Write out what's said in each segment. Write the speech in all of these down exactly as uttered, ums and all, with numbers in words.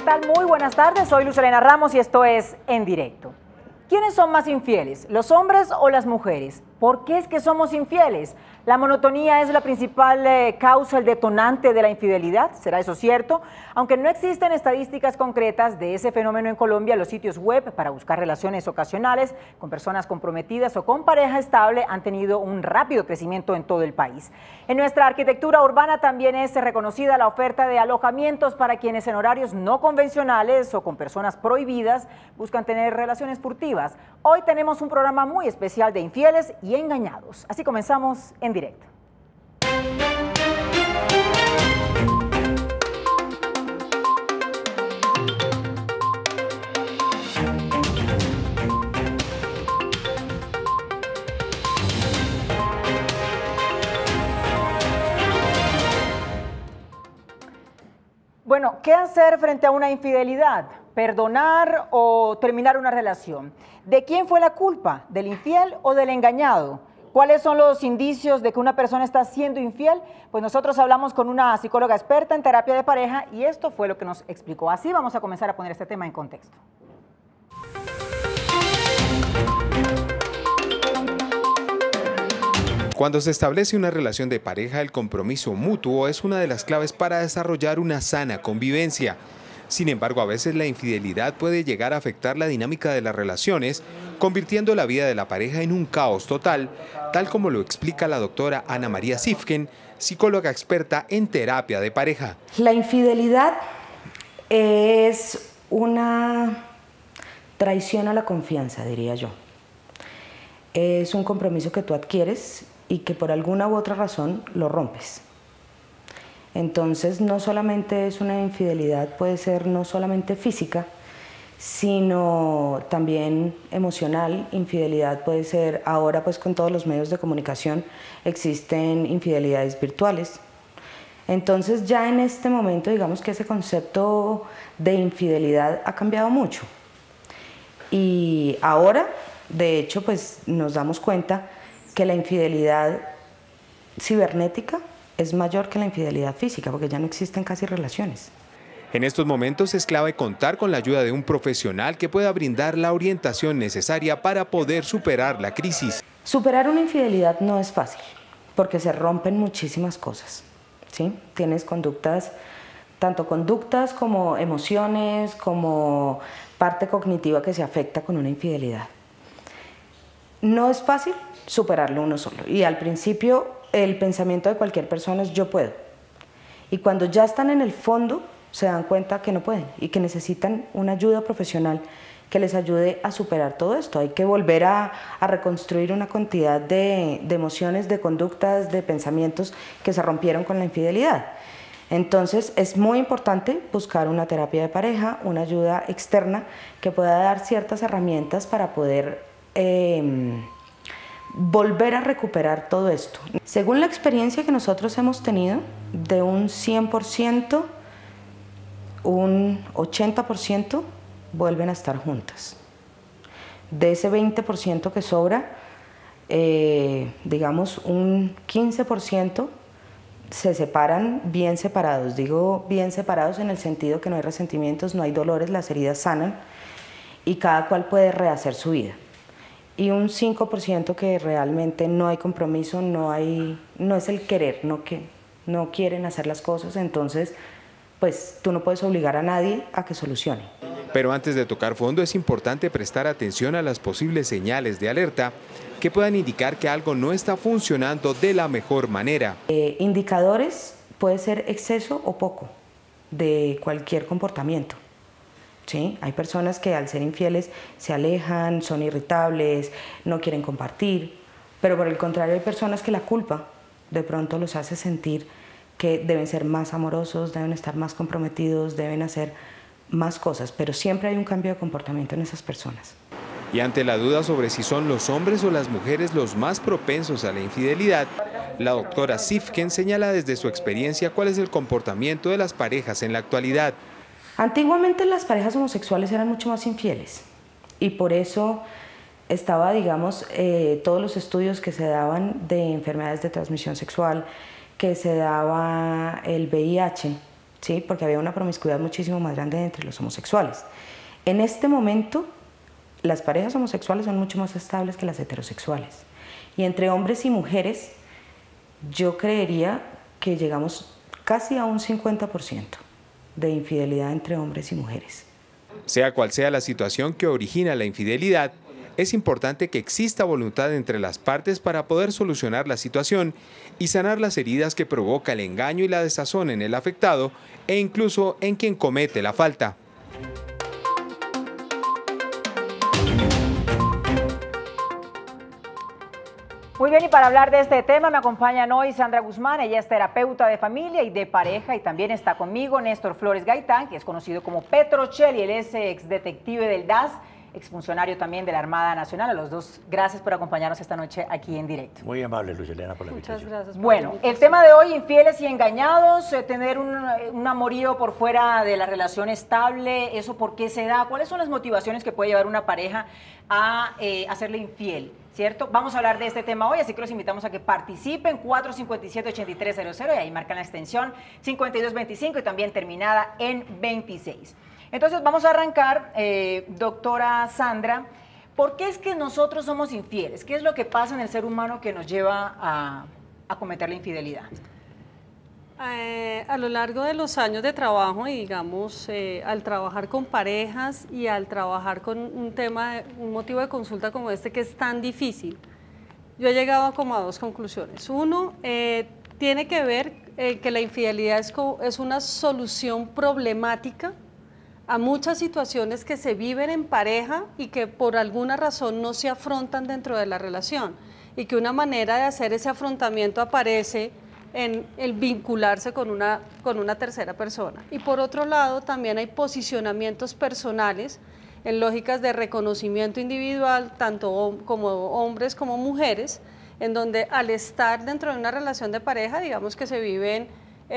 tal? Muy buenas tardes, soy Luz Elena Ramos y esto es En Directo. ¿Quiénes son más infieles, los hombres o las mujeres? ¿Por qué es que somos infieles? ¿La monotonía es la principal eh, causa, el detonante de la infidelidad? ¿Será eso cierto? Aunque no existen estadísticas concretas de ese fenómeno en Colombia, los sitios web para buscar relaciones ocasionales con personas comprometidas o con pareja estable han tenido un rápido crecimiento en todo el país. En nuestra arquitectura urbana también es reconocida la oferta de alojamientos para quienes en horarios no convencionales o con personas prohibidas buscan tener relaciones furtivas. Hoy tenemos un programa muy especial de infieles y engañados. Así comenzamos en directo. Bueno, ¿qué hacer frente a una infidelidad? ¿Perdonar o terminar una relación? ¿De quién fue la culpa? ¿Del infiel o del engañado? ¿Cuáles son los indicios de que una persona está siendo infiel? Pues nosotros hablamos con una psicóloga experta en terapia de pareja y esto fue lo que nos explicó. Así vamos a comenzar a poner este tema en contexto. Cuando se establece una relación de pareja, el compromiso mutuo es una de las claves para desarrollar una sana convivencia. Sin embargo, a veces la infidelidad puede llegar a afectar la dinámica de las relaciones, convirtiendo la vida de la pareja en un caos total, tal como lo explica la doctora Ana María Sifken, psicóloga experta en terapia de pareja. La infidelidad es una traición a la confianza, diría yo. Es un compromiso que tú adquieres y que por alguna u otra razón lo rompes. Entonces no solamente es una infidelidad, puede ser no solamente física, sino también emocional. Infidelidad puede ser, ahora pues con todos los medios de comunicación existen infidelidades virtuales. Entonces ya en este momento digamos que ese concepto de infidelidad ha cambiado mucho. Y ahora, de hecho, pues nos damos cuenta que la infidelidad cibernética es mayor que la infidelidad física, porque ya no existen casi relaciones. En estos momentos es clave contar con la ayuda de un profesional que pueda brindar la orientación necesaria para poder superar la crisis. Superar una infidelidad no es fácil, porque se rompen muchísimas cosas, ¿sí? Tienes conductas, tanto conductas como emociones, como parte cognitiva que se afecta con una infidelidad. No es fácil superarlo uno solo, y al principio el pensamiento de cualquier persona es yo puedo, y cuando ya están en el fondo se dan cuenta que no pueden y que necesitan una ayuda profesional que les ayude a superar todo esto. Hay que volver a, a reconstruir una cantidad de, de emociones, de conductas, de pensamientos que se rompieron con la infidelidad. Entonces es muy importante buscar una terapia de pareja, una ayuda externa que pueda dar ciertas herramientas para poder eh, volver a recuperar todo esto. Según la experiencia que nosotros hemos tenido, de un cien por ciento, un ochenta por ciento vuelven a estar juntas. De ese veinte por ciento que sobra, eh, digamos un quince por ciento se separan bien separados. Digo bien separados en el sentido que no hay resentimientos, no hay dolores, las heridas sanan y cada cual puede rehacer su vida. Y un cinco por ciento que realmente no hay compromiso, no, hay, no es el querer, no, que, no quieren hacer las cosas, entonces pues tú no puedes obligar a nadie a que solucione. Pero antes de tocar fondo es importante prestar atención a las posibles señales de alerta que puedan indicar que algo no está funcionando de la mejor manera. Eh, indicadores puede ser exceso o poco de cualquier comportamiento. ¿Sí? Hay personas que al ser infieles se alejan, son irritables, no quieren compartir, pero por el contrario hay personas que la culpa de pronto los hace sentir que deben ser más amorosos, deben estar más comprometidos, deben hacer más cosas, pero siempre hay un cambio de comportamiento en esas personas. Y ante la duda sobre si son los hombres o las mujeres los más propensos a la infidelidad, la doctora Sifken señala desde su experiencia cuál es el comportamiento de las parejas en la actualidad. Antiguamente las parejas homosexuales eran mucho más infieles y por eso estaba, digamos, eh, todos los estudios que se daban de enfermedades de transmisión sexual, que se daba el V I H, ¿sí? Porque había una promiscuidad muchísimo más grande entre los homosexuales. En este momento, las parejas homosexuales son mucho más estables que las heterosexuales. Y entre hombres y mujeres, yo creería que llegamos casi a un cincuenta por ciento de infidelidad entre hombres y mujeres. Sea cual sea la situación que origina la infidelidad, es importante que exista voluntad entre las partes para poder solucionar la situación y sanar las heridas que provoca el engaño y la desazón en el afectado e incluso en quien comete la falta. Muy bien, y para hablar de este tema me acompañan hoy Sandra Guzmán, ella es terapeuta de familia y de pareja, y también está conmigo Néstor Flores Gaitán, que es conocido como Petrocelli, él es ex detective del D A S, exfuncionario también de la Armada Nacional. A los dos, gracias por acompañarnos esta noche aquí en directo. Muy amable, Luz Elena, por la Muchas invitación. gracias. Bueno, el tema de hoy, infieles y engañados, eh, tener un, un amorío por fuera de la relación estable, ¿eso por qué se da? ¿Cuáles son las motivaciones que puede llevar una pareja a eh, hacerle infiel? ¿Cierto? Vamos a hablar de este tema hoy, así que los invitamos a que participen, cuatro cinco siete, ocho tres cero cero, y ahí marcan la extensión cincuenta y dos veinticinco y también terminada en veintiséis. Entonces vamos a arrancar, eh, doctora Sandra, ¿por qué es que nosotros somos infieles? ¿Qué es lo que pasa en el ser humano que nos lleva a, a cometer la infidelidad? Eh, a lo largo de los años de trabajo, y digamos, eh, al trabajar con parejas y al trabajar con un tema, de, un motivo de consulta como este que es tan difícil, yo he llegado como a dos conclusiones. Uno, eh, tiene que ver eh, que la infidelidad es, como, es una solución problemática a muchas situaciones que se viven en pareja y que por alguna razón no se afrontan dentro de la relación, y que una manera de hacer ese afrontamiento aparece en el vincularse con una, con una tercera persona. Y por otro lado, también hay posicionamientos personales en lógicas de reconocimiento individual, tanto como hombres como mujeres, en donde al estar dentro de una relación de pareja, digamos que se viven,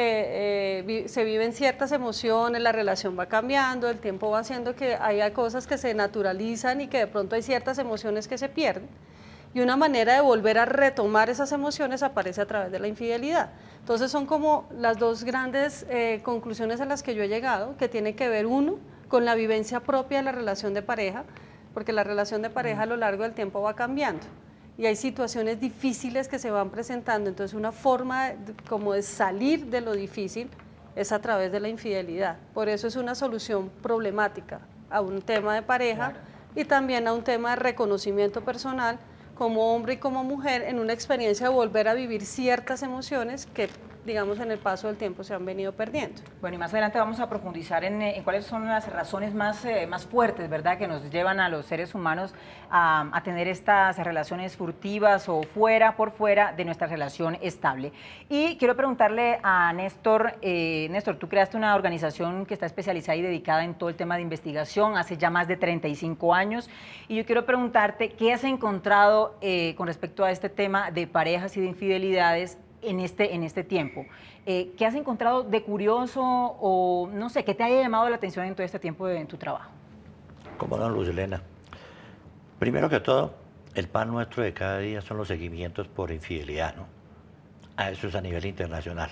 eh, eh, vi, se viven ciertas emociones, la relación va cambiando, el tiempo va haciendo que haya cosas que se naturalizan y que de pronto hay ciertas emociones que se pierden. Y una manera de volver a retomar esas emociones aparece a través de la infidelidad. Entonces son como las dos grandes eh, conclusiones a las que yo he llegado, que tiene que ver, uno, con la vivencia propia de la relación de pareja, porque la relación de pareja a lo largo del tiempo va cambiando y hay situaciones difíciles que se van presentando. Entonces una forma de, como de salir de lo difícil es a través de la infidelidad. Por eso es una solución problemática a un tema de pareja, claro, y también a un tema de reconocimiento personal como hombre y como mujer, en una experiencia de volver a vivir ciertas emociones que, digamos, en el paso del tiempo se han venido perdiendo. Bueno, y más adelante vamos a profundizar en, en cuáles son las razones más, eh, más fuertes, ¿verdad?, que nos llevan a los seres humanos a, a tener estas relaciones furtivas o fuera, por fuera de nuestra relación estable. Y quiero preguntarle a Néstor, eh, Néstor, tú creaste una organización que está especializada y dedicada en todo el tema de investigación hace ya más de treinta y cinco años, y yo quiero preguntarte, ¿qué has encontrado eh, con respecto a este tema de parejas y de infidelidades en este, en este tiempo? Eh, ¿Qué has encontrado de curioso o no sé, que te haya llamado la atención en todo este tiempo de, en tu trabajo? Como no, Luz Elena. Primero que todo, el pan nuestro de cada día son los seguimientos por infidelidad, ¿no? A eso es a nivel internacional.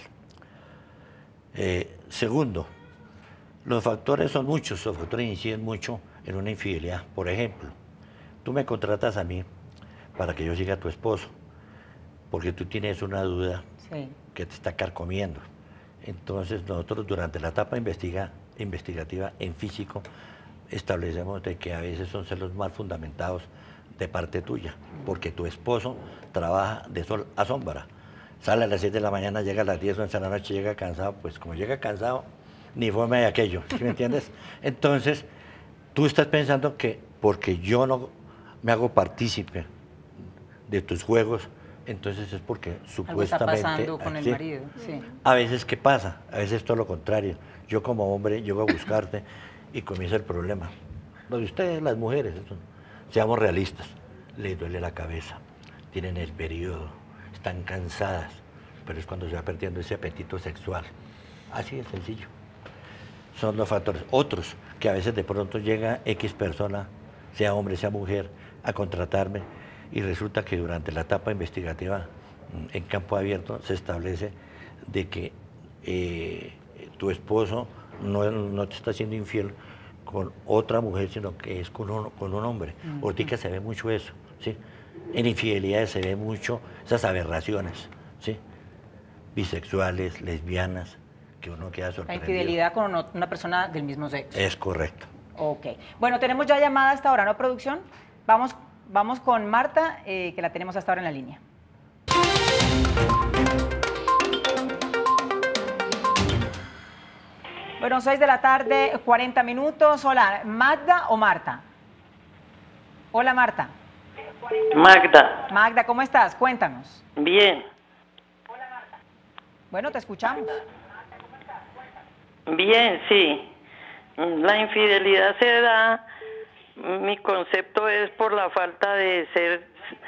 Eh, segundo, los factores son muchos, los factores inciden mucho en una infidelidad. Por ejemplo, tú me contratas a mí para que yo siga a tu esposo, porque tú tienes una duda, sí, que te está carcomiendo. Entonces nosotros durante la etapa investiga, investigativa en físico establecemos de que a veces son celos mal fundamentados de parte tuya, porque tu esposo trabaja de sol a sombra. Sale a las siete de la mañana, llega a las diez, once de la noche, llega cansado, pues como llega cansado, ni forma de aquello, ¿sí me entiendes? Entonces, tú estás pensando que porque yo no me hago partícipe de tus juegos, entonces es porque supuestamente... Algo está pasando con el marido, sí. A veces, ¿qué pasa? A veces todo lo contrario. Yo como hombre llego a buscarte y comienza el problema. Lo de ustedes, las mujeres, seamos realistas, les duele la cabeza, tienen el periodo, están cansadas, pero es cuando se va perdiendo ese apetito sexual. Así de sencillo. Son los factores. Otros, que a veces de pronto llega X persona, sea hombre, sea mujer, a contratarme, y resulta que durante la etapa investigativa en campo abierto se establece de que eh, tu esposo no, no te está siendo infiel con otra mujer, sino que es con un, con un hombre. Uh-huh. Ahorita se ve mucho eso, ¿sí? En infidelidades se ve mucho esas aberraciones, ¿sí? Bisexuales, lesbianas, que uno queda sorprendido. La infidelidad con una persona del mismo sexo. Es correcto. Ok. Bueno, tenemos ya llamada hasta ahora, ¿no, producción? Vamos, vamos con Marta, eh, que la tenemos hasta ahora en la línea. Bueno, seis de la tarde, cuarenta minutos. Hola, ¿Magda o Marta? Hola, Marta. Magda. Magda, ¿cómo estás? Cuéntanos. Bien. Hola, Marta. Bueno, te escuchamos. Bien, sí. La infidelidad se da, mi concepto es por la falta de ser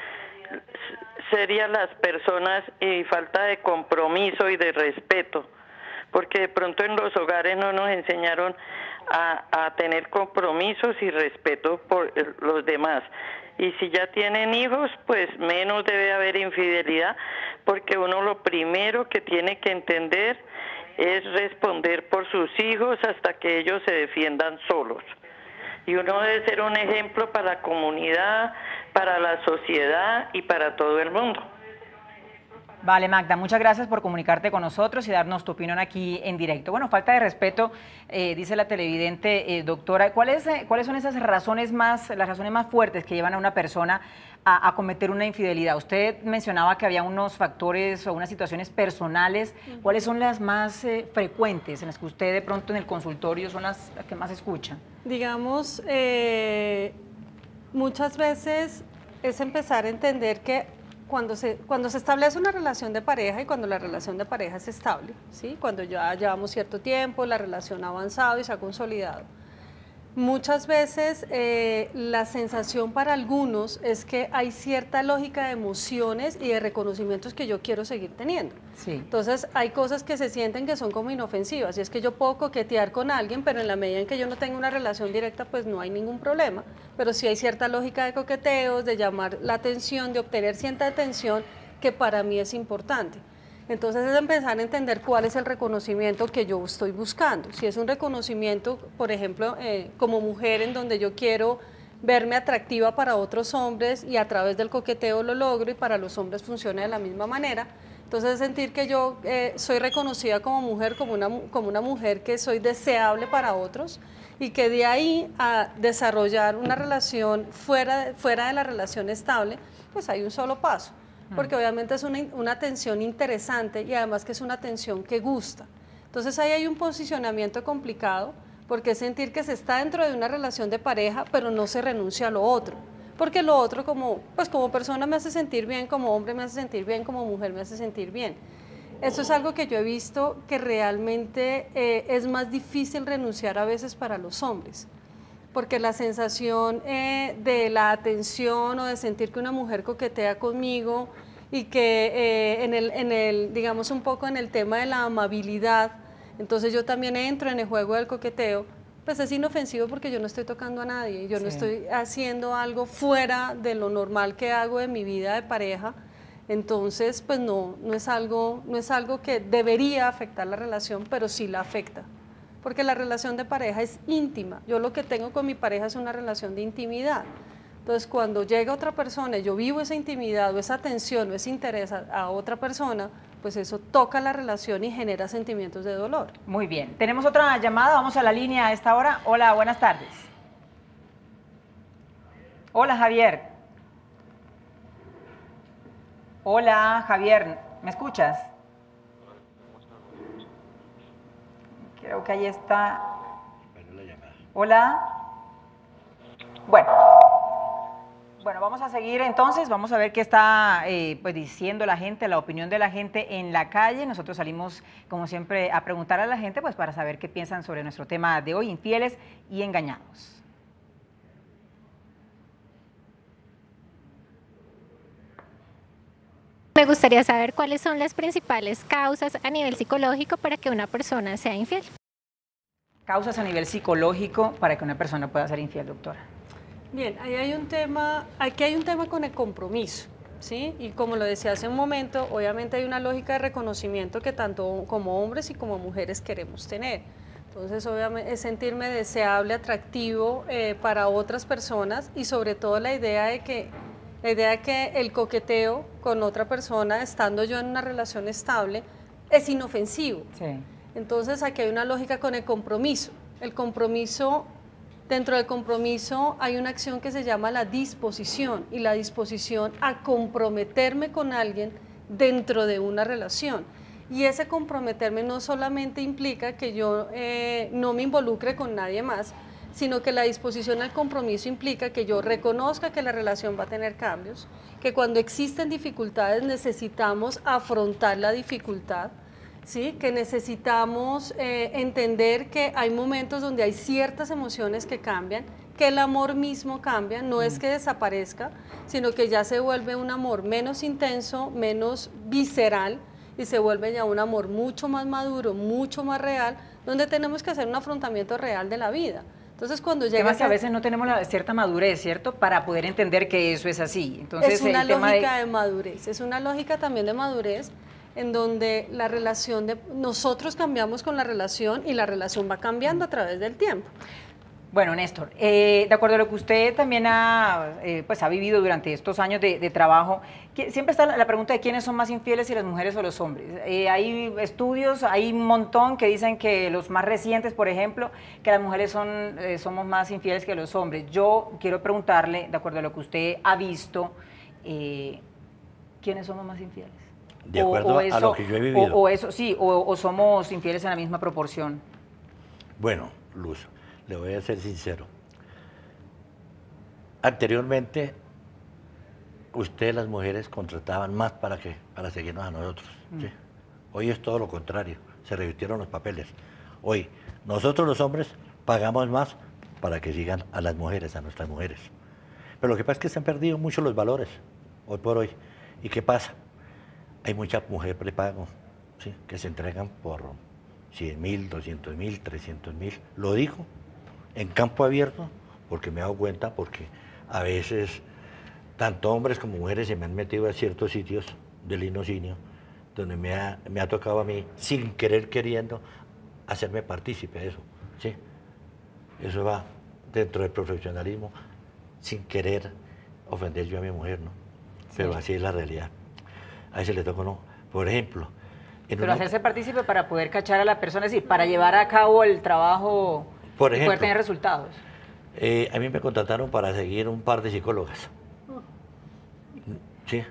serias las personas y falta de compromiso y de respeto, porque de pronto en los hogares no nos enseñaron a, a tener compromisos y respeto por los demás. Y si ya tienen hijos, pues menos debe haber infidelidad, porque uno lo primero que tiene que entender es responder por sus hijos hasta que ellos se defiendan solos. Y uno debe ser un ejemplo para la comunidad, para la sociedad y para todo el mundo. Vale, Magda, muchas gracias por comunicarte con nosotros y darnos tu opinión aquí en directo. Bueno, falta de respeto, eh, dice la televidente, eh, doctora. ¿Cuáles, eh, ¿Cuáles son esas razones más, las razones más fuertes que llevan a una persona a, a cometer una infidelidad? Usted mencionaba que había unos factores o unas situaciones personales. ¿Cuáles son las más eh, frecuentes en las que usted de pronto en el consultorio son las, las que más escucha? Digamos, eh, muchas veces es empezar a entender que Cuando se, cuando se establece una relación de pareja y cuando la relación de pareja es estable, ¿sí? Cuando ya llevamos cierto tiempo, la relación ha avanzado y se ha consolidado, muchas veces eh, la sensación para algunos es que hay cierta lógica de emociones y de reconocimientos que yo quiero seguir teniendo. Sí. Entonces hay cosas que se sienten que son como inofensivas, y es que yo puedo coquetear con alguien, pero en la medida en que yo no tengo una relación directa, pues no hay ningún problema, pero sí hay cierta lógica de coqueteos, de llamar la atención, de obtener cierta atención que para mí es importante. Entonces es empezar a entender cuál es el reconocimiento que yo estoy buscando. Si es un reconocimiento, por ejemplo, eh, como mujer, en donde yo quiero verme atractiva para otros hombres y a través del coqueteo lo logro y para los hombres funciona de la misma manera. Entonces es sentir que yo eh, soy reconocida como mujer, como una, como una mujer que soy deseable para otros, y que de ahí a desarrollar una relación fuera, fuera de la relación estable, pues hay un solo paso. Porque obviamente es una, una atención interesante y además que es una atención que gusta. Entonces ahí hay un posicionamiento complicado, porque es sentir que se está dentro de una relación de pareja, pero no se renuncia a lo otro. Porque lo otro como, pues como persona me hace sentir bien, como hombre me hace sentir bien, como mujer me hace sentir bien. Eso es algo que yo he visto que realmente eh, es más difícil renunciar a veces para los hombres. Porque la sensación eh, de la atención o de sentir que una mujer coquetea conmigo y que eh, en, el, en el, digamos un poco en el tema de la amabilidad, entonces yo también entro en el juego del coqueteo, pues es inofensivo porque yo no estoy tocando a nadie, yo sí. no estoy haciendo algo fuera de lo normal que hago en mi vida de pareja, entonces pues no, no es algo, no es algo que debería afectar la relación, pero sí la afecta. Porque la relación de pareja es íntima. Yo lo que tengo con mi pareja es una relación de intimidad. Entonces, cuando llega otra persona y yo vivo esa intimidad o esa atención o ese interés a, a otra persona, pues eso toca la relación y genera sentimientos de dolor. Muy bien. Tenemos otra llamada, vamos a la línea a esta hora. Hola, buenas tardes. Hola, Javier. Hola, Javier, ¿me escuchas? Creo que ahí está. Hola. Bueno. Bueno, vamos a seguir entonces, vamos a ver qué está eh, pues diciendo la gente, la opinión de la gente en la calle. Nosotros salimos, como siempre, a preguntar a la gente pues para saber qué piensan sobre nuestro tema de hoy, infieles y engañados. Me gustaría saber cuáles son las principales causas a nivel psicológico para que una persona sea infiel. Causas a nivel psicológico para que una persona pueda ser infiel, doctora. Bien, ahí hay un tema, aquí hay un tema con el compromiso. ¿sí? Y como lo decía hace un momento, obviamente hay una lógica de reconocimiento que tanto como hombres y como mujeres queremos tener. Entonces, obviamente, es sentirme deseable, atractivo eh, para otras personas y sobre todo la idea de que, la idea de que el coqueteo con otra persona, estando yo en una relación estable, es inofensivo. Sí. Entonces, aquí hay una lógica con el compromiso. El compromiso, dentro del compromiso hay una acción que se llama la disposición, y la disposición a comprometerme con alguien dentro de una relación. Y ese comprometerme no solamente implica que yo eh, no me involucre con nadie más, sino que la disposición al compromiso implica que yo reconozca que la relación va a tener cambios, que cuando existen dificultades necesitamos afrontar la dificultad, ¿sí? Que necesitamos eh, entender que hay momentos donde hay ciertas emociones que cambian, que el amor mismo cambia, no es que desaparezca, sino que ya se vuelve un amor menos intenso, menos visceral, y se vuelve ya un amor mucho más maduro, mucho más real, donde tenemos que hacer un afrontamiento real de la vida. Entonces, cuando llega... Además, que a veces no tenemos la cierta madurez, ¿cierto?, para poder entender que eso es así. Entonces, es una el tema lógica de... de madurez, es una lógica también de madurez, en donde la relación de... nosotros cambiamos con la relación y la relación va cambiando a través del tiempo. Bueno, Néstor, eh, de acuerdo a lo que usted también ha, eh, pues, ha vivido durante estos años de, de trabajo, que siempre está la, la pregunta de quiénes son más infieles, si las mujeres o los hombres. Eh, hay estudios, hay un montón que dicen que los más recientes, por ejemplo, que las mujeres son, eh, somos más infieles que los hombres. Yo quiero preguntarle, de acuerdo a lo que usted ha visto, eh, ¿quiénes somos más infieles? De acuerdo o, o eso, a lo que yo he vivido. O, o eso, sí, o, o somos infieles en la misma proporción. Bueno, Luz, le voy a ser sincero. Anteriormente, ustedes las mujeres contrataban más para qué, para seguirnos a nosotros. Mm. ¿Sí? Hoy es todo lo contrario, se revirtieron los papeles. Hoy, nosotros los hombres pagamos más para que sigan a las mujeres, a nuestras mujeres. Pero lo que pasa es que se han perdido mucho los valores, hoy por hoy. ¿Y qué pasa? Hay mucha mujer prepago, ¿sí?, que se entregan por cien mil, doscientos mil, trescientos mil. Lo digo en campo abierto porque me he dado cuenta, porque a veces tanto hombres como mujeres se me han metido a ciertos sitios del linocinio donde me ha, me ha tocado a mí, sin querer queriendo, hacerme partícipe de eso, ¿sí? Eso va dentro del profesionalismo, sin querer ofender yo a mi mujer, ¿no? Pero sí, así es la realidad. A veces le toca, no. Por ejemplo... Pero una... hacerse partícipe para poder cachar a la persona, es decir, para llevar a cabo el trabajo por y ejemplo, poder tener resultados. Eh, a mí me contrataron para seguir un par de psicólogas. Sí.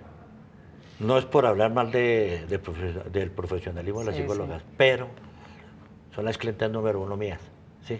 No es por hablar mal de, de profe del profesionalismo de las sí, psicólogas, sí, pero son las clientas número uno mías, ¿sí?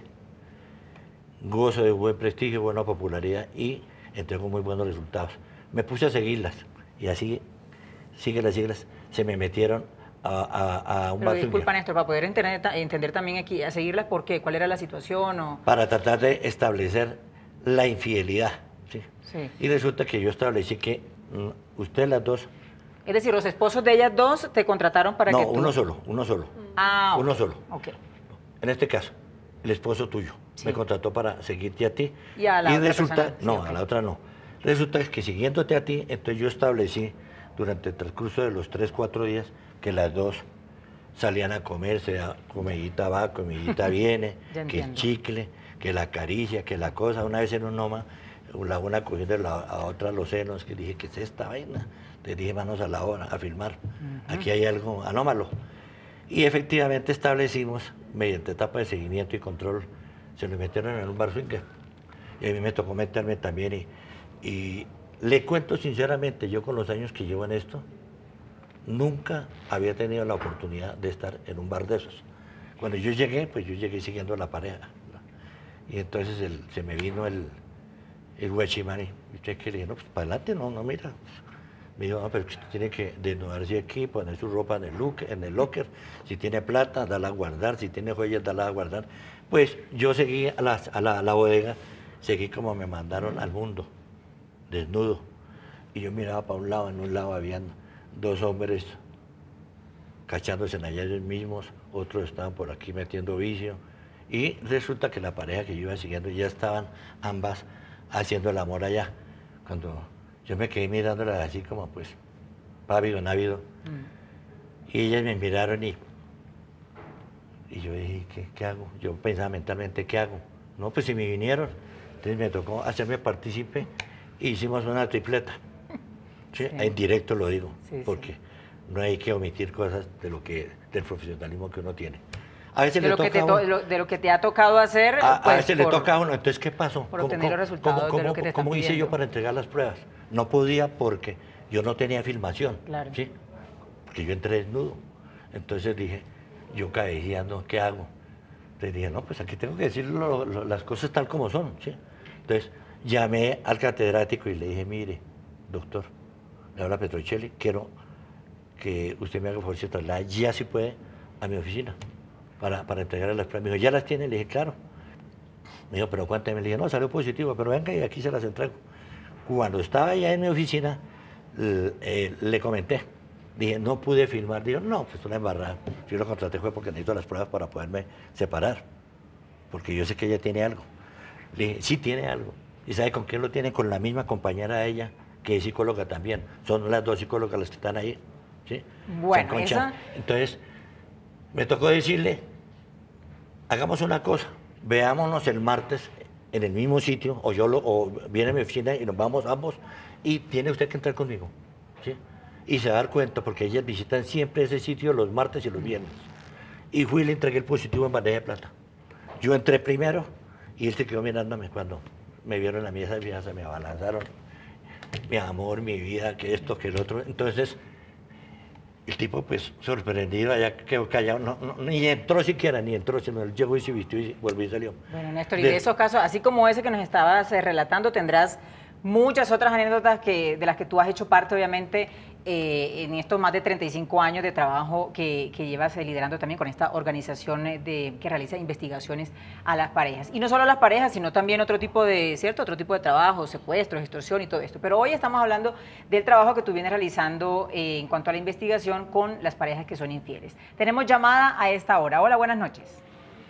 Gozo de buen prestigio, buena popularidad y entrego muy buenos resultados. Me puse a seguirlas y así, síguelas, síguelas, se me metieron a, a, a un Pero disculpa, Néstor, para poder entender, entender también aquí, a seguirlas, ¿por qué? ¿Cuál era la situación? O... Para tratar de establecer la infidelidad, ¿sí? Sí. Y resulta que yo establecí que mm, ustedes las dos... Es decir, los esposos de ellas dos te contrataron para no, que tú... No, uno solo, uno solo. Ah, Uno okay. solo. Okay. En este caso, el esposo tuyo sí. me contrató para seguirte a ti. Y a la y otra resulta, persona, sí, no, okay. a la otra no. Resulta que siguiéndote a ti, entonces yo establecí durante el transcurso de los tres, cuatro días que las dos salían a comerse, a comidita va, comidita viene, que el chicle, que la caricia, que la cosa. Una vez en un noma, la una cogiendo la, a otra los senos, que dije, ¿qué es esta vaina? Te dije, manos a la hora, a filmar. Uh-huh. Aquí hay algo, anómalo. Y efectivamente establecimos, mediante etapa de seguimiento y control, se lo metieron en un bar swinger. Y a mí me tocó meterme también. Y, y le cuento sinceramente, yo con los años que llevo en esto, nunca había tenido la oportunidad de estar en un bar de esos. Cuando yo llegué, pues yo llegué siguiendo a la pareja. Y entonces el, se me vino el, el guachimán y usted que le dije, no, pues para adelante, no, no, mira. Me dijo, no, pero usted tiene que desnudarse aquí, poner su ropa en el, look, en el locker. Si tiene plata, dala a guardar. Si tiene joyas, dala a guardar. Pues yo seguí a la, a la, a la bodega, seguí como me mandaron al mundo, desnudo. Y yo miraba para un lado, en un lado habían dos hombres cachándose en allá ellos mismos, otros estaban por aquí metiendo vicio. Y resulta que la pareja que yo iba siguiendo ya estaban ambas haciendo el amor allá. Cuando Yo me quedé mirándola así como pues, pávido, návido. Mm. Y ellas me miraron y, y yo dije, ¿qué, ¿qué hago? Yo pensaba mentalmente, ¿qué hago? No, pues si me vinieron. Entonces me tocó hacerme partícipe e hicimos una tripleta. ¿Sí? Sí. En directo lo digo, sí, porque sí. no hay que omitir cosas de lo que, del profesionalismo que uno tiene. A veces de, le lo toca que te a to, uno, lo, de lo que te ha tocado hacer. A, pues, a veces por, le toca a uno, entonces ¿qué pasó? Por ¿Cómo, obtener los resultados cómo, de lo que te están ¿Cómo hice pidiendo? yo para entregar las pruebas? No podía porque yo no tenía filmación, claro. ¿sí? Porque yo entré desnudo. Entonces dije, yo cabeceando, ¿qué hago? Entonces dije, no, pues aquí tengo que decir lo, lo, las cosas tal como son, ¿sí? Entonces llamé al catedrático y le dije, mire, doctor, le habla Petrocelli, quiero que usted me haga favor, se traslade ya si puede a mi oficina para, para entregarle las pruebas. Me dijo, ¿ya las tiene? Le dije, claro. Me dijo, ¿pero cuántas? Me le dije, no, salió positivo, pero venga y aquí se las entrego. Cuando estaba ya en mi oficina, le, eh, le comenté. Dije, no pude filmar. Dijo, no, pues una embarrada. Yo lo contraté fue porque necesito las pruebas para poderme separar. Porque yo sé que ella tiene algo. Le dije, sí tiene algo. ¿Y sabe con quién lo tiene? Con la misma compañera de ella, que es psicóloga también. Son las dos psicólogas las que están ahí. ¿Sí? Bueno, esa... Entonces, me tocó decirle, hagamos una cosa, veámonos el martes en el mismo sitio, o yo lo, o viene a mi oficina y nos vamos ambos, y tiene usted que entrar conmigo, ¿sí? Y se va a dar cuenta, porque ellas visitan siempre ese sitio los martes y los viernes. Y fui y le entregué el positivo en bandeja de plata. Yo entré primero, y él se quedó mirándome cuando me vieron en la mesa de fianza, me abalanzaron, mi amor, mi vida, que esto, que el otro. Entonces, el tipo, pues, sorprendido, allá quedó callado, no, no, ni entró siquiera, ni entró, sino él llegó y se vistió y volvió y salió. Bueno, Néstor, y de, de esos casos, así como ese que nos estabas eh, relatando, tendrás muchas otras anécdotas que, de las que tú has hecho parte, obviamente, eh, en estos más de treinta y cinco años de trabajo que, que llevas eh, liderando también con esta organización de, que realiza investigaciones a las parejas. Y no solo a las parejas, sino también otro tipo de, ¿cierto? Otro tipo de trabajo, secuestros, extorsión y todo esto. Pero hoy estamos hablando del trabajo que tú vienes realizando eh, en cuanto a la investigación con las parejas que son infieles. Tenemos llamada a esta hora. Hola, buenas noches.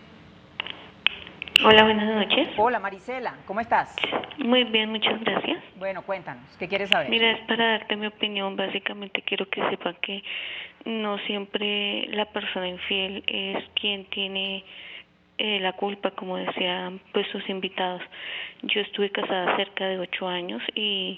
Hola, buenas noches. Hola, Marisela, ¿cómo estás? Muy bien, muchas gracias. Bueno, cuéntanos, ¿qué quieres saber? Mira, es para darte mi opinión, básicamente quiero que sepan que no siempre la persona infiel es quien tiene eh, la culpa, como decían pues sus invitados. Yo estuve casada cerca de ocho años y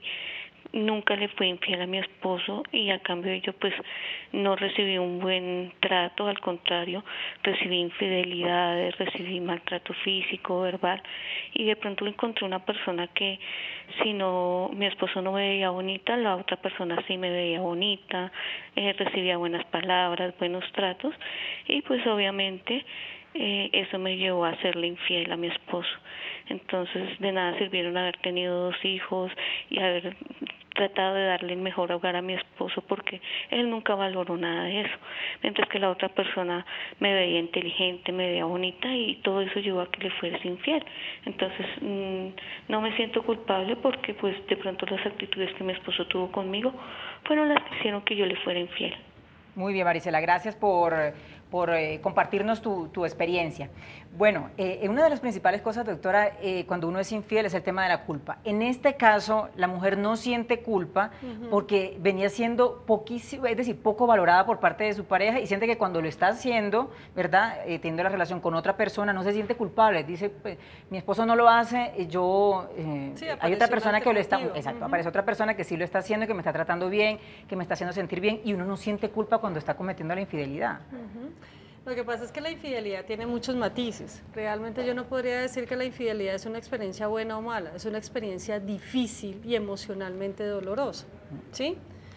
nunca le fui infiel a mi esposo y a cambio yo pues no recibí un buen trato, al contrario, recibí infidelidades, recibí maltrato físico, verbal, y de pronto encontré una persona que si no, mi esposo no me veía bonita, la otra persona sí me veía bonita, eh, recibía buenas palabras, buenos tratos, y pues obviamente eh, eso me llevó a hacerle infiel a mi esposo. Entonces de nada sirvieron haber tenido dos hijos y haber tratado de darle el mejor hogar a mi esposo porque él nunca valoró nada de eso, mientras que la otra persona me veía inteligente, me veía bonita y todo eso llevó a que le fueras infiel. Entonces mmm, no me siento culpable porque pues de pronto las actitudes que mi esposo tuvo conmigo fueron las que hicieron que yo le fuera infiel. Muy bien, Marisela, gracias por, por eh, compartirnos tu, tu experiencia. Bueno, eh, una de las principales cosas, doctora, eh, cuando uno es infiel es el tema de la culpa. En este caso, la mujer no siente culpa uh-huh. porque venía siendo poquísimo, es decir, poco valorada por parte de su pareja y siente que cuando lo está haciendo, ¿verdad?, eh, teniendo la relación con otra persona, no se siente culpable. Dice, pues, mi esposo no lo hace, yo, eh, sí, hay otra persona que lo está, exacto, uh-huh. aparece otra persona que sí lo está haciendo, que me está tratando bien, que me está haciendo sentir bien y uno no siente culpa cuando está cometiendo la infidelidad. Uh-huh. Lo que pasa es que la infidelidad tiene muchos matices. Realmente yo no podría decir que la infidelidad es una experiencia buena o mala, es una experiencia difícil y emocionalmente dolorosa, ¿sí?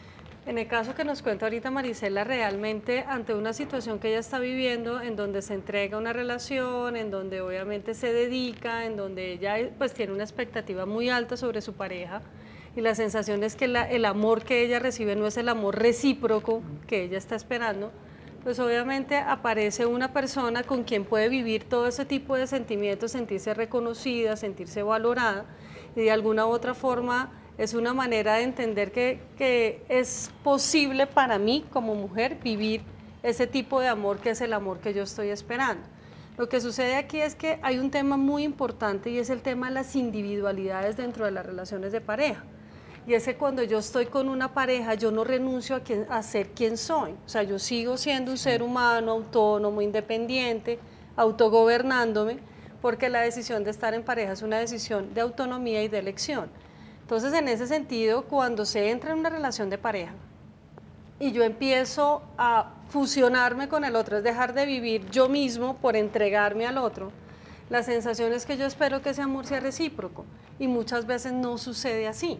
En el caso que nos cuenta ahorita Marisela, realmente ante una situación que ella está viviendo, en donde se entrega una relación, en donde obviamente se dedica, en donde ella pues tiene una expectativa muy alta sobre su pareja, y la sensación es que la, el amor que ella recibe no es el amor recíproco que ella está esperando, pues obviamente aparece una persona con quien puede vivir todo ese tipo de sentimientos, sentirse reconocida, sentirse valorada, y de alguna u otra forma es una manera de entender que, que es posible para mí como mujer vivir ese tipo de amor que es el amor que yo estoy esperando. Lo que sucede aquí es que hay un tema muy importante y es el tema de las individualidades dentro de las relaciones de pareja. Y es que cuando yo estoy con una pareja, yo no renuncio a, quien, a ser quien soy. O sea, yo sigo siendo un ser humano, autónomo, independiente, autogobernándome, porque la decisión de estar en pareja es una decisión de autonomía y de elección. Entonces, en ese sentido, cuando se entra en una relación de pareja y yo empiezo a fusionarme con el otro, es dejar de vivir yo mismo por entregarme al otro, la sensación es que yo espero que ese amor sea recíproco y muchas veces no sucede así.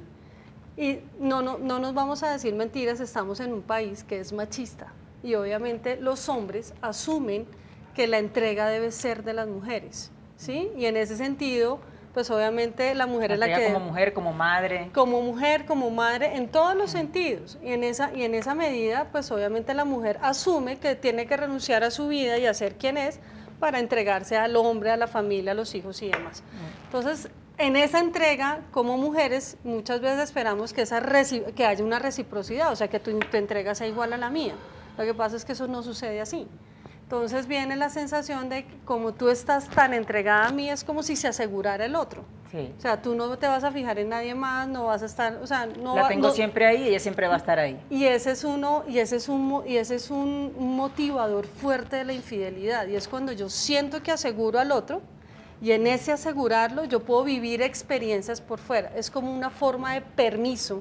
Y no, no, no nos vamos a decir mentiras, estamos en un país que es machista y obviamente los hombres asumen que la entrega debe ser de las mujeres, ¿sí? Y en ese sentido, pues obviamente la mujer es la que... como mujer, como madre. Como mujer, como madre, en todos los sentidos. Y en, esa, y en esa medida, pues obviamente la mujer asume que tiene que renunciar a su vida y a ser quien es para entregarse al hombre, a la familia, a los hijos y demás. Entonces, en esa entrega, como mujeres, muchas veces esperamos que, esa que haya una reciprocidad, o sea, que tu, tu entrega sea igual a la mía. Lo que pasa es que eso no sucede así. Entonces viene la sensación de que como tú estás tan entregada a mí, es como si se asegurara el otro. Sí. O sea, tú no te vas a fijar en nadie más, no vas a estar, o sea, no... La tengo no, siempre ahí y ella siempre va a estar ahí. Y ese es uno, y ese es un, y ese es un, un motivador fuerte de la infidelidad, y es cuando yo siento que aseguro al otro, y en ese asegurarlo yo puedo vivir experiencias por fuera. Es como una forma de permiso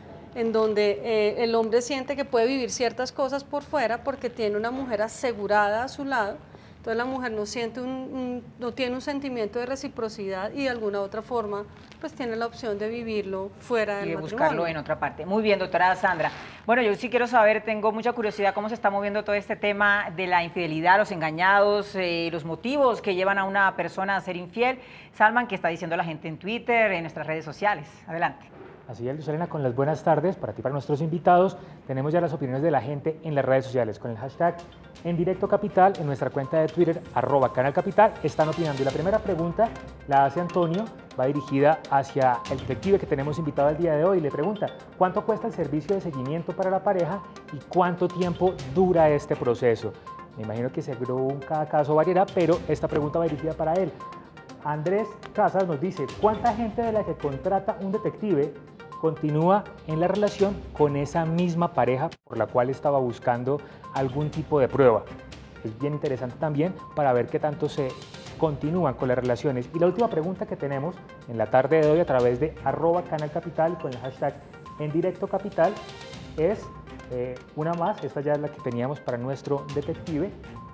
en donde eh, el hombre siente que puede vivir ciertas cosas por fuera porque tiene una mujer asegurada a su lado. Entonces la mujer no, siente un, un, no tiene un sentimiento de reciprocidad y de alguna otra forma pues tiene la opción de vivirlo fuera del y de matrimonio. buscarlo en otra parte. Muy bien, doctora Sandra. Bueno, yo sí quiero saber, tengo mucha curiosidad cómo se está moviendo todo este tema de la infidelidad, los engañados, eh, los motivos que llevan a una persona a ser infiel. Salman, ¿qué está diciendo la gente en Twitter, en nuestras redes sociales? Adelante. Así es, Luz Elena, con las buenas tardes para ti, para nuestros invitados. Tenemos ya las opiniones de la gente en las redes sociales con el hashtag En Directo Capital, en nuestra cuenta de Twitter, arroba Canal Capital, están opinando. Y la primera pregunta la hace Antonio, va dirigida hacia el detective que tenemos invitado el día de hoy. Le pregunta, ¿cuánto cuesta el servicio de seguimiento para la pareja y cuánto tiempo dura este proceso? Me imagino que según cada caso variará, pero esta pregunta va dirigida para él. Andrés Casas nos dice, ¿cuánta gente de la que contrata un detective continúa en la relación con esa misma pareja por la cual estaba buscando algún tipo de prueba? Es bien interesante también para ver qué tanto se continúan con las relaciones. Y la última pregunta que tenemos en la tarde de hoy a través de arroba Canal Capital con el hashtag En Directo Capital es eh, una más, esta ya es la que teníamos para nuestro detective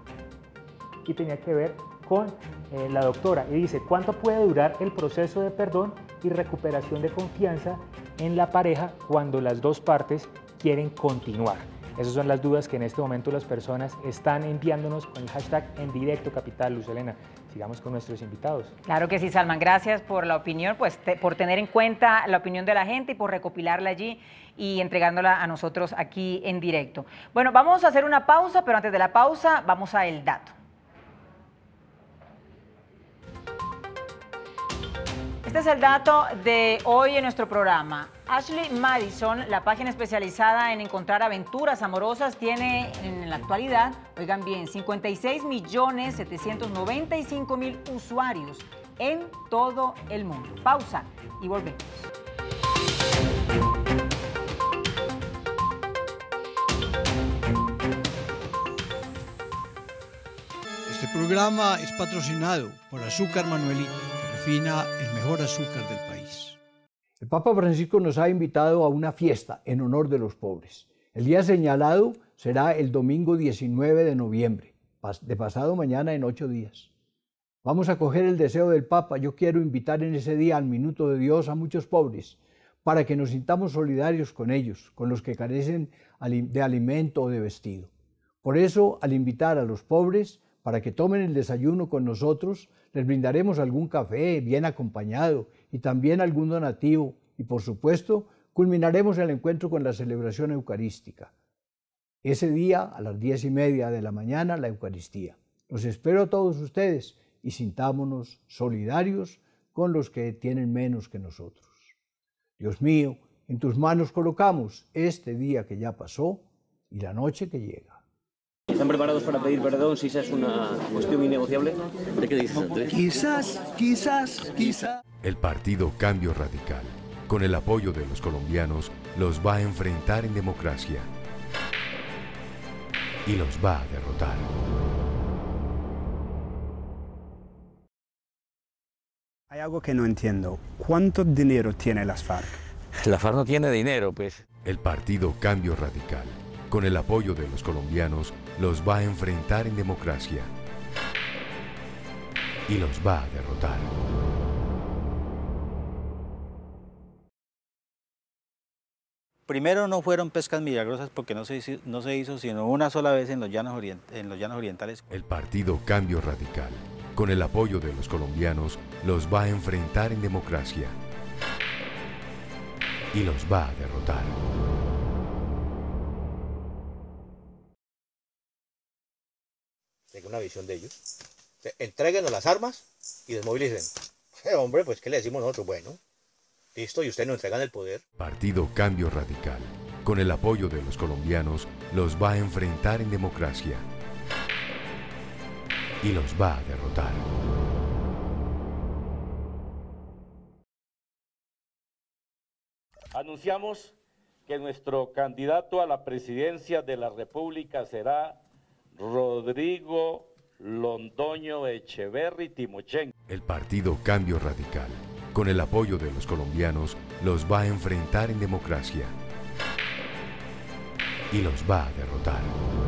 y tenía que ver con eh, la doctora y dice, ¿cuánto puede durar el proceso de perdón y recuperación de confianza en la pareja cuando las dos partes quieren continuar? Esas son las dudas que en este momento las personas están enviándonos con el hashtag En Directo Capital. Luz Elena, sigamos con nuestros invitados. Claro que sí, Salman, gracias por la opinión, pues te, por tener en cuenta la opinión de la gente y por recopilarla allí y entregándola a nosotros aquí en directo. Bueno, vamos a hacer una pausa, pero antes de la pausa vamos a El Dato. Este es el dato de hoy en nuestro programa. Ashley Madison, la página especializada en encontrar aventuras amorosas, tiene en la actualidad, oigan bien, cincuenta y seis millones setecientos noventa y cinco mil usuarios en todo el mundo. Pausa y volvemos. Este programa es patrocinado por Azúcar Manuelita, que refina el mejor azúcar del país. El Papa Francisco nos ha invitado a una fiesta en honor de los pobres. El día señalado será el domingo diecinueve de noviembre, de pasado mañana en ocho días. Vamos a acoger el deseo del Papa. Yo quiero invitar en ese día al Minuto de Dios a muchos pobres para que nos sintamos solidarios con ellos, con los que carecen de alimento o de vestido. Por eso, al invitar a los pobres para que tomen el desayuno con nosotros, les brindaremos algún café bien acompañado y también algún donativo y, por supuesto, culminaremos el encuentro con la celebración eucarística. Ese día, a las diez y media de la mañana, la Eucaristía. Los espero a todos ustedes y sintámonos solidarios con los que tienen menos que nosotros. Dios mío, en tus manos colocamos este día que ya pasó y la noche que llega. ¿Están preparados para pedir perdón si esa es una cuestión innegociable? ¿De qué dices, Andrés? Quizás, quizás, quizás. El partido Cambio Radical Con el apoyo de los colombianos, los va a enfrentar en democracia y los va a derrotar. Hay algo que no entiendo. ¿Cuánto dinero tiene las FARC? La FARC no tiene dinero, pues. El partido Cambio Radical, con el apoyo de los colombianos, los va a enfrentar en democracia y los va a derrotar. Primero no fueron pescas milagrosas porque no se hizo, no se hizo sino una sola vez en los llanos, orient, en los llanos orientales. El partido Cambio Radical, con el apoyo de los colombianos, los va a enfrentar en democracia y los va a derrotar. Tenga una visión de ellos. Entréguenos las armas y desmovilicen. Eh, hombre, pues ¿qué le decimos nosotros? Bueno, listo, y ustedes nos entregan el poder. Partido Cambio Radical, con el apoyo de los colombianos, los va a enfrentar en democracia y los va a derrotar. Anunciamos que nuestro candidato a la presidencia de la República será Rodrigo Londoño Echeverri Timochenko. El partido Cambio Radical, con el apoyo de los colombianos, los va a enfrentar en democracia y los va a derrotar.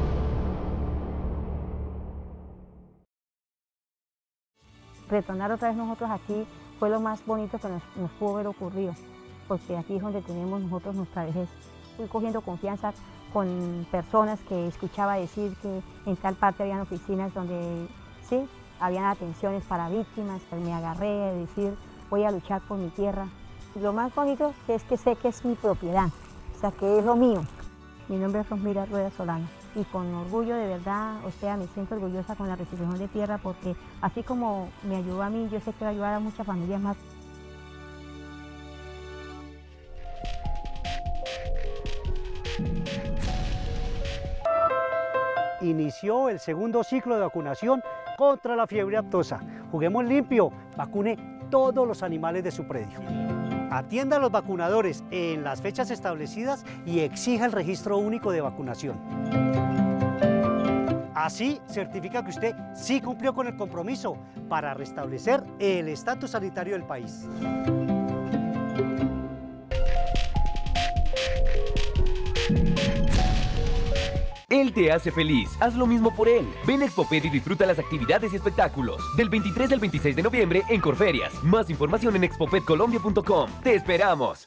Retornar otra vez nosotros aquí fue lo más bonito que nos, nos pudo haber ocurrido, porque aquí es donde tenemos nosotros nuestra vejez. Fui cogiendo confianza con personas que escuchaba decir que en tal parte habían oficinas donde sí, habían atenciones para víctimas, pues me agarré a decir voy a luchar por mi tierra. Lo más bonito es que sé que es mi propiedad, o sea que es lo mío. Mi nombre es Rosmira Rueda Solano y con orgullo de verdad, o sea, me siento orgullosa con la restitución de tierra porque así como me ayudó a mí, yo sé que va a ayudar a muchas familias más. Inició el segundo ciclo de vacunación contra la fiebre aftosa. Juguemos limpio, vacune todos los animales de su predio. Atienda a los vacunadores en las fechas establecidas y exija el registro único de vacunación. Así certifica que usted sí cumplió con el compromiso para restablecer el estatus sanitario del país. Él te hace feliz, haz lo mismo por él. Ven a Expoped y disfruta las actividades y espectáculos. Del veintitrés al veintiséis de noviembre en Corferias. Más información en expoped colombia punto com. ¡Te esperamos!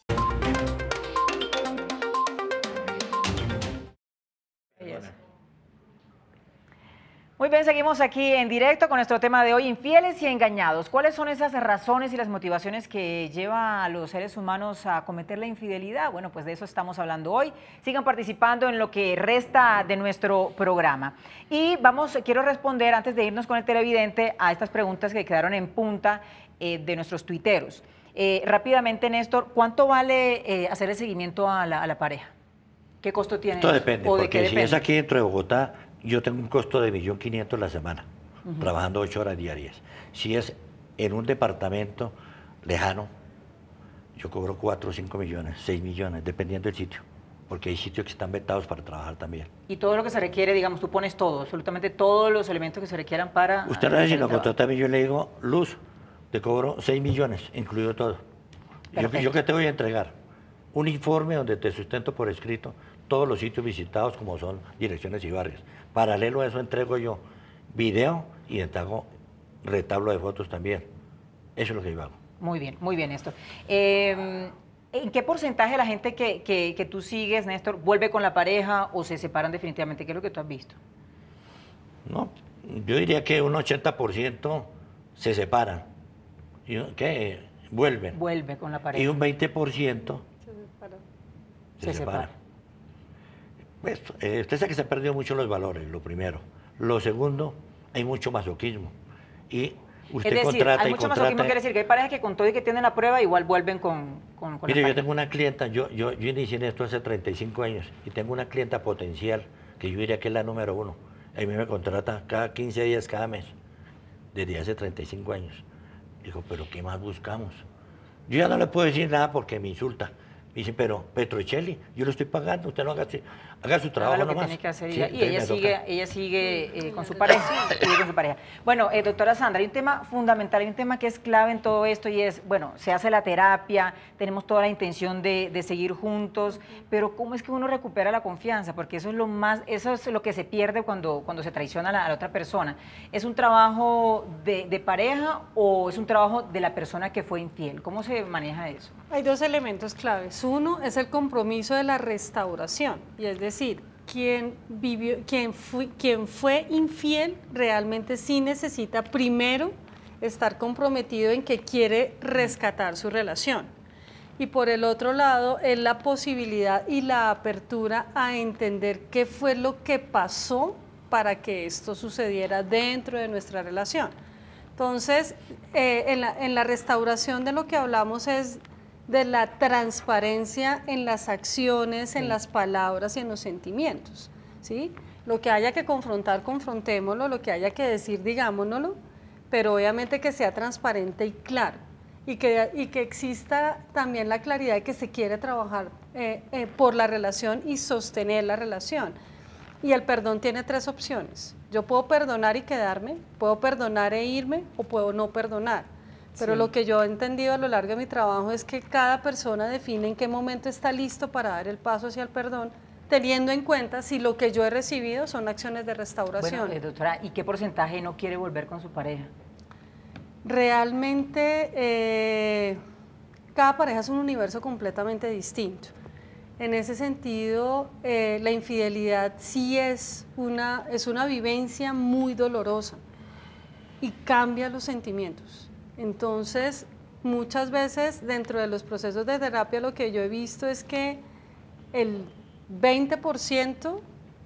Muy bien, seguimos aquí en directo con nuestro tema de hoy, infieles y engañados. ¿Cuáles son esas razones y las motivaciones que llevan a los seres humanos a cometer la infidelidad? Bueno, pues de eso estamos hablando hoy. Sigan participando en lo que resta de nuestro programa. Y vamos, quiero responder, antes de irnos con el televidente, a estas preguntas que quedaron en punta eh, de nuestros tuiteros. Eh, rápidamente, Néstor, ¿cuánto vale eh, hacer el seguimiento a la, a la pareja? ¿Qué costo tiene? Esto depende, ¿O de porque qué si depende? es aquí dentro de Bogotá, yo tengo un costo de un millón quinientos mil la semana, uh-huh. trabajando ocho horas diarias. Si es en un departamento lejano, yo cobro cuatro o cinco millones, seis millones, dependiendo del sitio, porque hay sitios que están vetados para trabajar también. Y todo lo que se requiere, digamos, tú pones todo, absolutamente todos los elementos que se requieran para... Usted no sé si lo contrata a mí, yo le digo, Luz, te cobro seis millones, incluido todo. Yo, yo que te voy a entregar un informe donde te sustento por escrito todos los sitios visitados como son direcciones y barrios. Paralelo a eso entrego yo video y entrego retablo de fotos también. Eso es lo que yo hago. Muy bien, muy bien, Néstor. Eh, ¿En qué porcentaje la gente que, que, que tú sigues, Néstor, vuelve con la pareja o se separan definitivamente? ¿Qué es lo que tú has visto? No, yo diría que un ochenta por ciento se separan. ¿Qué? Vuelven. Vuelve con la pareja. Y un veinte por ciento se separan. Se, se separan. separa. Pues, eh, usted sabe que se han perdido mucho los valores, lo primero. Lo segundo, hay mucho masoquismo. Y usted es decir, contrata hay y mucho contrata. masoquismo, quiere decir que hay parejas que con todo y que tienen la prueba igual vuelven con, con, con Mire, la yo tengo una clienta, yo, yo, yo inicié en esto hace treinta y cinco años y tengo una clienta potencial que yo diría que es la número uno. A mí me contrata cada quince días, cada mes, desde hace treinta y cinco años. Digo, pero ¿qué más buscamos? Yo ya no le puedo decir nada porque me insulta. Me dicen, pero Petrocelli, yo lo estoy pagando, usted no haga, haga su trabajo haga lo nomás. que tiene que hacer, Sí, y ella sigue, ella sigue eh, con su pareja. sigue con su pareja. Bueno, eh, doctora Sandra, hay un tema fundamental, hay un tema que es clave en todo esto y es, bueno, se hace la terapia, tenemos toda la intención de, de seguir juntos, pero ¿cómo es que uno recupera la confianza? Porque eso es lo más, eso es lo que se pierde cuando, cuando se traiciona a la, a la otra persona. ¿Es un trabajo de, de pareja o es un trabajo de la persona que fue infiel? ¿Cómo se maneja eso? Hay dos elementos claves. Uno es el compromiso de la restauración, y es decir, quien, vivió, quien, fue, quien fue infiel realmente sí necesita primero estar comprometido en que quiere rescatar su relación. Y por el otro lado es la posibilidad y la apertura a entender qué fue lo que pasó para que esto sucediera dentro de nuestra relación. Entonces, eh, en, la, en la restauración de lo que hablamos es de la transparencia en las acciones, en las palabras y en los sentimientos, ¿sí? Lo que haya que confrontar, confrontémoslo, lo que haya que decir, digámonoslo, pero obviamente que sea transparente y claro, y que, y que exista también la claridad de que se quiere trabajar eh, eh, por la relación y sostener la relación. Y el perdón tiene tres opciones. Yo puedo perdonar y quedarme, puedo perdonar e irme, o puedo no perdonar. Pero sí, lo que yo he entendido a lo largo de mi trabajo es que cada persona define en qué momento está listo para dar el paso hacia el perdón, teniendo en cuenta si lo que yo he recibido son acciones de restauración. Bueno, eh, doctora, ¿y qué porcentaje no quiere volver con su pareja? Realmente, eh, cada pareja es un universo completamente distinto. En ese sentido, eh, la infidelidad sí es una, es una vivencia muy dolorosa y cambia los sentimientos. Entonces, muchas veces dentro de los procesos de terapia lo que yo he visto es que el veinte por ciento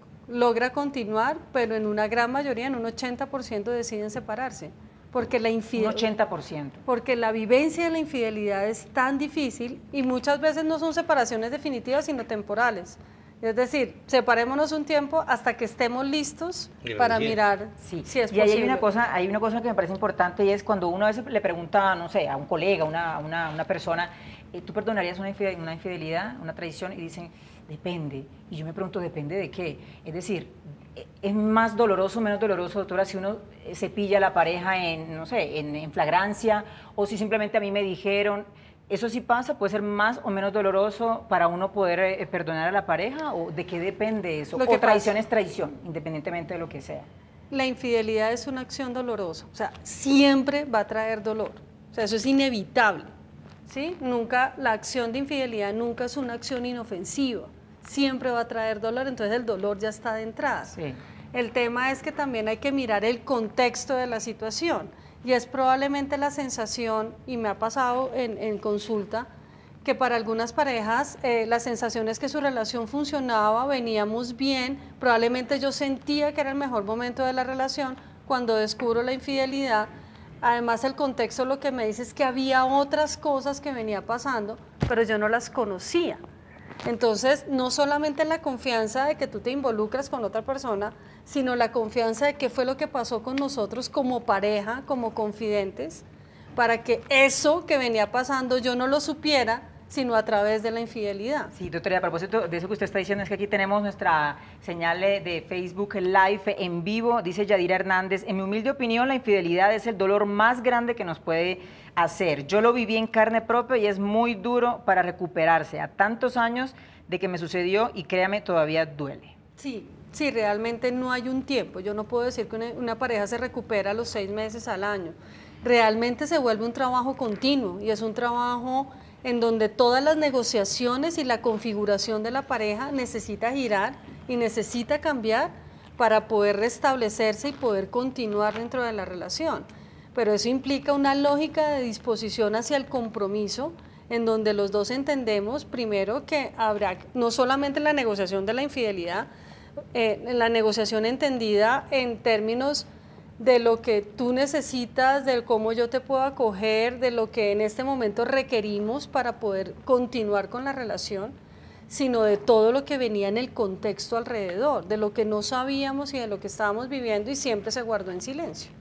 logra continuar, pero en una gran mayoría, en un ochenta por ciento deciden separarse. Porque la infidelidad, un ochenta por ciento. Porque la vivencia de la infidelidad es tan difícil y muchas veces no son separaciones definitivas, sino temporales. Es decir, separémonos un tiempo hasta que estemos listos para mirar sí. si es y posible. ahí hay una cosa, hay una cosa que me parece importante y es cuando uno a veces le pregunta, no sé, a un colega, una, una, una persona, ¿tú perdonarías una infidelidad, una infidelidad, una traición? Y dicen, depende. Y yo me pregunto, ¿depende de qué? Es decir, ¿es más doloroso o menos doloroso, doctora, si uno se pilla a la pareja en, no sé, en, en flagrancia, o si simplemente a mí me dijeron? ¿Eso sí pasa? ¿Puede ser más o menos doloroso para uno poder eh, perdonar a la pareja? ¿O de qué depende eso? Lo que ¿O traición pasa, es traición, independientemente de lo que sea? La infidelidad es una acción dolorosa, o sea, siempre va a traer dolor, o sea, eso es inevitable, ¿sí? Nunca, la acción de infidelidad nunca es una acción inofensiva, siempre va a traer dolor, entonces el dolor ya está de entrada. Sí. El tema es que también hay que mirar el contexto de la situación. Y es probablemente la sensación, y me ha pasado en, en consulta, que para algunas parejas eh, la sensación es que su relación funcionaba, veníamos bien, probablemente yo sentía que era el mejor momento de la relación, cuando descubro la infidelidad, además el contexto lo que me dice es que había otras cosas que venía pasando, pero yo no las conocía. Entonces, no solamente la confianza de que tú te involucras con otra persona, sino la confianza de qué fue lo que pasó con nosotros como pareja, como confidentes, para que eso que venía pasando yo no lo supiera, sino a través de la infidelidad. Sí, doctora, a propósito de eso que usted está diciendo, es que aquí tenemos nuestra señal de Facebook Live en vivo. Dice Yadira Hernández, en mi humilde opinión, la infidelidad es el dolor más grande que nos puede hacer. Yo lo viví en carne propia y es muy duro para recuperarse a tantos años de que me sucedió y créame, todavía duele. Sí, sí, realmente no hay un tiempo. Yo no puedo decir que una, una pareja se recupera a los seis meses al año. Realmente se vuelve un trabajo continuo y es un trabajo en donde todas las negociaciones y la configuración de la pareja necesita girar y necesita cambiar para poder restablecerse y poder continuar dentro de la relación. Pero eso implica una lógica de disposición hacia el compromiso, en donde los dos entendemos primero que habrá no solamente la negociación de la infidelidad, eh, la negociación entendida en términos de lo que tú necesitas, de cómo yo te puedo acoger, de lo que en este momento requerimos para poder continuar con la relación, sino de todo lo que venía en el contexto alrededor, de lo que no sabíamos y de lo que estábamos viviendo y siempre se guardó en silencio.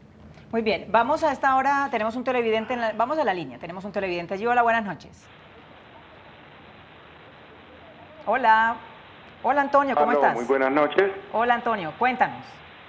Muy bien, vamos a esta hora, tenemos un televidente, en la, vamos a la línea, tenemos un televidente allí. Hola, buenas noches. Hola. Hola, Antonio, ¿cómo Aló, estás? Muy buenas noches. Hola, Antonio, cuéntanos.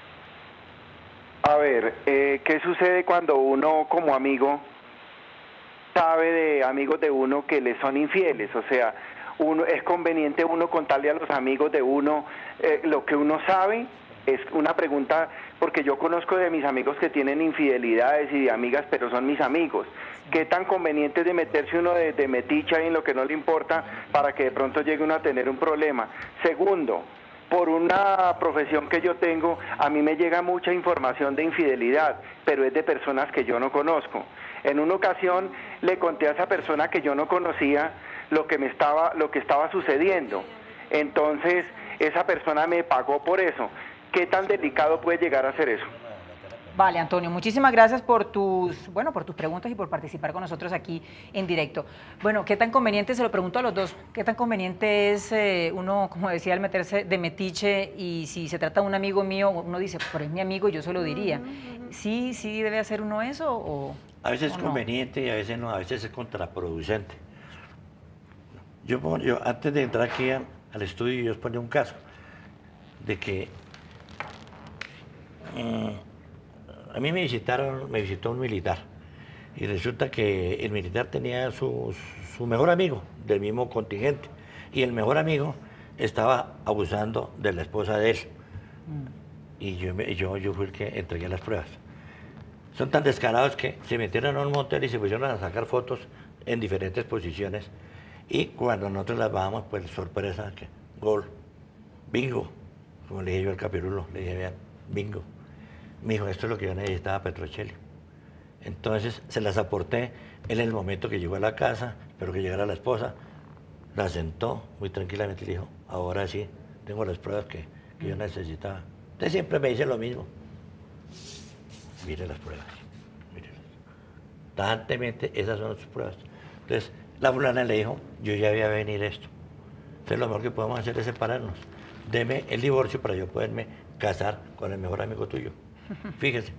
A ver, eh, ¿qué sucede cuando uno como amigo sabe de amigos de uno que le son infieles? O sea, uno es conveniente uno contarle a los amigos de uno eh, lo que uno sabe. Es una pregunta, porque yo conozco de mis amigos que tienen infidelidades y de amigas, pero son mis amigos. ¿Qué tan conveniente es de meterse uno de, de meticha en lo que no le importa para que de pronto llegue uno a tener un problema? Segundo, por una profesión que yo tengo, a mí me llega mucha información de infidelidad, pero es de personas que yo no conozco. En una ocasión le conté a esa persona que yo no conocía lo que me estaba, lo que estaba sucediendo. Entonces, esa persona me pagó por eso. ¿Qué tan delicado puede llegar a ser eso? Vale, Antonio, muchísimas gracias por tus, bueno, por tus preguntas y por participar con nosotros aquí en directo. Bueno, ¿qué tan conveniente, se lo pregunto a los dos, qué tan conveniente es eh, uno, como decía, el meterse de metiche, y si se trata de un amigo mío, uno dice, pero es mi amigo, yo se lo diría. Uh-huh. ¿Sí, sí debe hacer uno eso o...? A veces es no? conveniente y a veces no, a veces es contraproducente. Yo, yo antes de entrar aquí a, al estudio, yo os ponía un caso de que eh, a mí me visitaron, me visitó un militar y resulta que el militar tenía su, su mejor amigo del mismo contingente y el mejor amigo estaba abusando de la esposa de él. Mm. Y yo, yo, yo fui el que entregué las pruebas. Son tan descarados que se metieron a un motel y se pusieron a sacar fotos en diferentes posiciones. Y cuando nosotros las bajamos, pues sorpresa, que gol, bingo, como le dije yo al capirulo, le dije, vean, bingo. Me dijo, esto es lo que yo necesitaba, Petrocelli. Entonces se las aporté, él en el momento que llegó a la casa, espero que llegara la esposa, la sentó muy tranquilamente y le dijo, ahora sí, tengo las pruebas que, que yo necesitaba. Usted siempre me dice lo mismo. Mire las pruebas, mírelas. Tajantemente, esas son sus pruebas. Entonces, la fulana le dijo, yo ya voy a venir esto. Entonces, lo mejor que podemos hacer es separarnos. Deme el divorcio para yo poderme casar con el mejor amigo tuyo. Fíjese.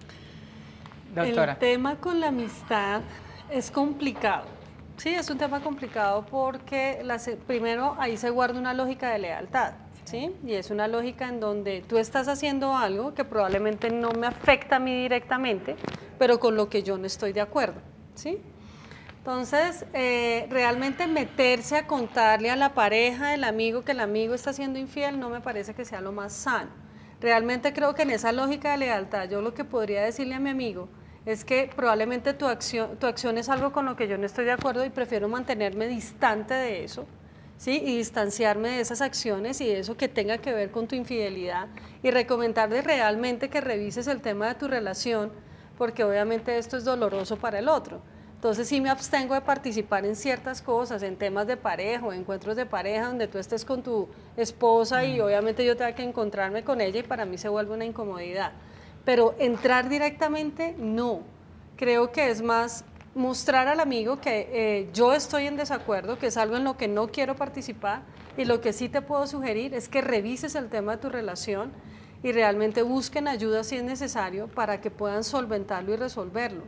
Doctora. El tema con la amistad es complicado. Sí, es un tema complicado porque la, primero ahí se guarda una lógica de lealtad. ¿Sí? Y es una lógica en donde tú estás haciendo algo que probablemente no me afecta a mí directamente, pero con lo que yo no estoy de acuerdo, ¿sí? Entonces, eh, realmente meterse a contarle a la pareja del amigo que el amigo está siendo infiel no me parece que sea lo más sano. Realmente creo que en esa lógica de lealtad, yo lo que podría decirle a mi amigo es que probablemente tu acción, tu acción es algo con lo que yo no estoy de acuerdo y prefiero mantenerme distante de eso, ¿sí? Y distanciarme de esas acciones y de eso que tenga que ver con tu infidelidad y recomendarle realmente que revises el tema de tu relación, porque obviamente esto es doloroso para el otro. Entonces sí me abstengo de participar en ciertas cosas, en temas de pareja o encuentros de pareja donde tú estés con tu esposa y obviamente yo tenga que encontrarme con ella y para mí se vuelve una incomodidad. Pero entrar directamente, no. Creo que es más mostrar al amigo que eh, yo estoy en desacuerdo, que es algo en lo que no quiero participar, y lo que sí te puedo sugerir es que revises el tema de tu relación y realmente busquen ayuda si es necesario para que puedan solventarlo y resolverlo,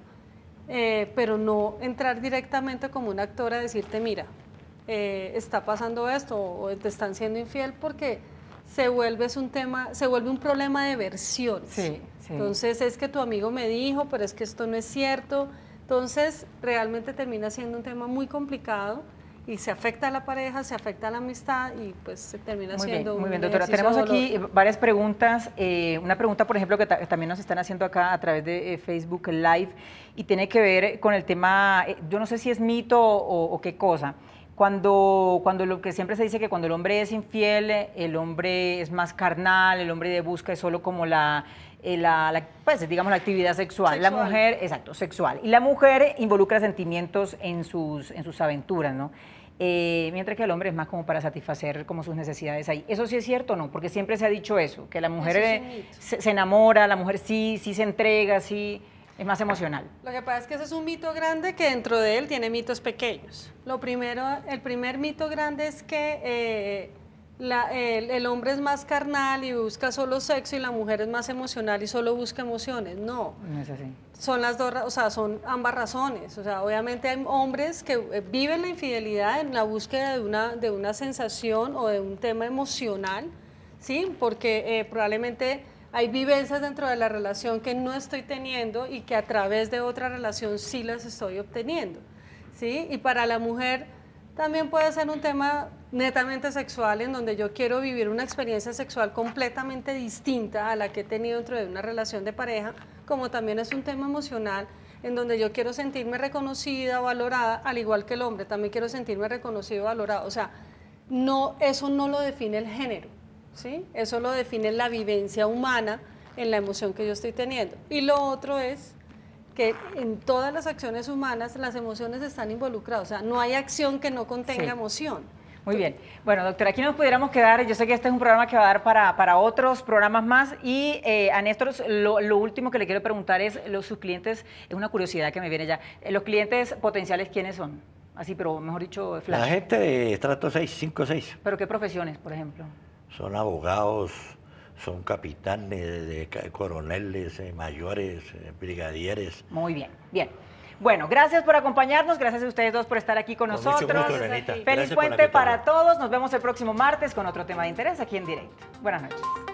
eh, pero no entrar directamente como un actor a decirte, mira, eh, está pasando esto o te están siendo infiel, porque se vuelve es un tema, se vuelve un problema de versiones. Sí, sí. Entonces es que tu amigo me dijo, pero es que esto no es cierto. Entonces, realmente termina siendo un tema muy complicado y se afecta a la pareja, se afecta a la amistad y pues se termina muy siendo bien, un Muy bien, doctora. Tenemos aquí varias preguntas. Eh, una pregunta, por ejemplo, que ta también nos están haciendo acá a través de eh, Facebook Live y tiene que ver con el tema, eh, yo no sé si es mito o, o qué cosa. Cuando, cuando lo que siempre se dice que cuando el hombre es infiel, el hombre es más carnal, el hombre de busca es solo como la... La, la, pues digamos la actividad sexual. sexual, la mujer, exacto, sexual, y la mujer involucra sentimientos en sus, en sus aventuras, ¿no? Eh, mientras que el hombre es más como para satisfacer como sus necesidades ahí. ¿Eso sí es cierto o no? Porque siempre se ha dicho eso, que la mujer eh, se, se enamora, la mujer sí, sí se entrega, sí, es más emocional. Lo que pasa es que ese es un mito grande que dentro de él tiene mitos pequeños. Lo primero, el primer mito grande es que eh, La, el, el hombre es más carnal y busca solo sexo y la mujer es más emocional y solo busca emociones. No, No es así. son las dos, o sea, son ambas razones. O sea, obviamente hay hombres que eh, viven la infidelidad en la búsqueda de una, de una sensación o de un tema emocional, ¿sí? Porque eh, probablemente hay vivencias dentro de la relación que no estoy teniendo y que a través de otra relación sí las estoy obteniendo, ¿sí? Y para la mujer también puede ser un tema netamente sexual, en donde yo quiero vivir una experiencia sexual completamente distinta a la que he tenido dentro de una relación de pareja, como también es un tema emocional, en donde yo quiero sentirme reconocida, valorada, al igual que el hombre, también quiero sentirme reconocido, valorado. O sea, no, eso no lo define el género, ¿sí? Eso lo define la vivencia humana en la emoción que yo estoy teniendo. Y lo otro es que en todas las acciones humanas las emociones están involucradas, o sea, no hay acción que no contenga Sí. emoción. Muy bien. Bueno, doctora, aquí nos pudiéramos quedar. Yo sé que este es un programa que va a dar para, para otros programas más. Y eh, a Néstor, lo, lo último que le quiero preguntar es, los, sus clientes, es una curiosidad que me viene ya, eh, los clientes potenciales, ¿quiénes son? Así, pero mejor dicho, flash. La gente de estrato seis, cinco, seis. ¿Pero qué profesiones, por ejemplo? Son abogados, son capitanes, de, de coroneles, eh, mayores, eh, brigadieres. Muy bien, bien. Bueno, gracias por acompañarnos, gracias a ustedes dos por estar aquí con, Con mucho nosotros. gusto, Renita. Feliz Gracias por la puente para invitación. todos, nos vemos el próximo martes con otro tema de interés aquí en directo. Buenas noches.